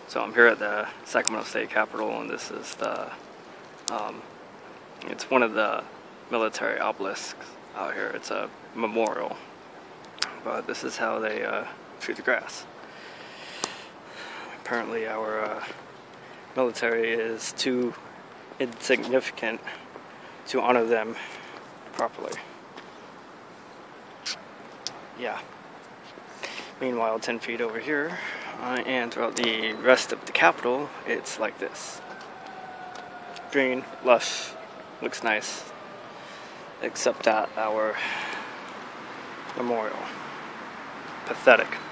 So I'm here at the Sacramento State Capitol, and this is the, it's one of the military obelisks out here. It's a memorial, but this is how they treat the grass. Apparently our military is too insignificant to honor them properly. Yeah. Meanwhile, 10 feet over here, and throughout the rest of the Capitol, it's like this. Green, lush, looks nice, except at our memorial. Pathetic.